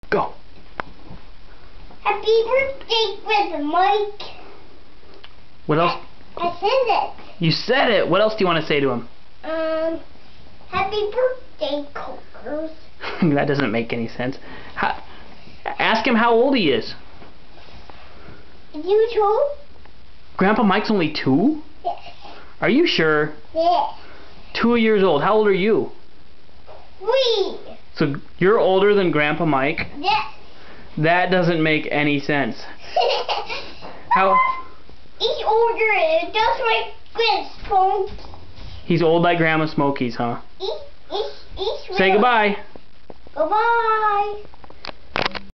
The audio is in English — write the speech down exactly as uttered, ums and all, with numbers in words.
Go. Happy birthday, Grandpa Mike. What else? I said it. You said it. What else do you want to say to him? Um, happy birthday, Cokers. That doesn't make any sense. How, ask him how old he is. You too? Grandpa Mike's only two? Yes. Are you sure? Yes. Two years old. How old are you? Three. So you're older than Grandpa Mike? Yes. That doesn't make any sense. How? He's older. That's my grandson. He's old like Grandma Smokey's, huh? He's, he's, he's Say goodbye. Goodbye.